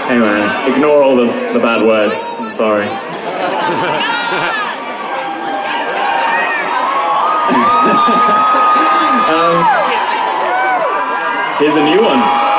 Anyway, ignore all the bad words. I'm sorry. Here's a new one.